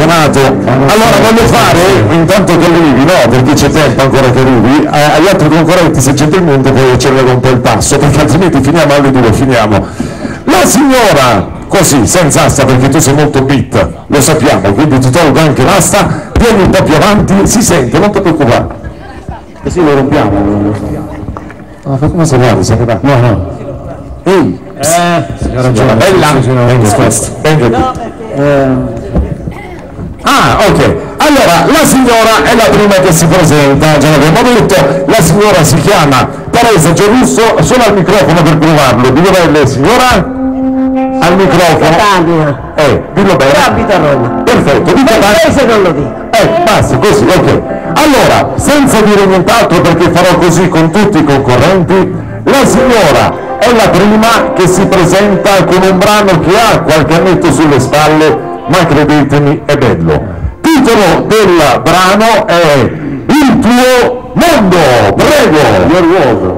telefonato. Allora voglio fare, intanto che arrivi, no, perché c'è tempo ancora che arrivi, agli altri concorrenti se gentilmente puoi accelerare un po' il passo, perché altrimenti finiamo alle 2, finiamo. La signora, così, senza asta, perché tu sei molto bit, lo sappiamo, quindi ti tolgo anche l'asta, vieni un po' più avanti, si sente, non ti preoccupare. Così lo rompiamo. Ah, come si guarda? No. Ehi, signora bella, venga. Ah, ok. Allora, la signora è la prima che si presenta, già l'abbiamo detto, la signora si chiama Teresa Gerusso, solo al microfono per provarlo. Di dov'è lei, signora? Al microfono. Dillo bene. Abita a Roma. Perfetto, dica se non lo dico. basta, così, ok. Allora, senza dire nient'altro perché farò così con tutti i concorrenti, la signora è la prima che si presenta con un brano che ha qualche annetto sulle spalle, ma credetemi è bello. Il titolo del brano è Il tuo mondo, prego!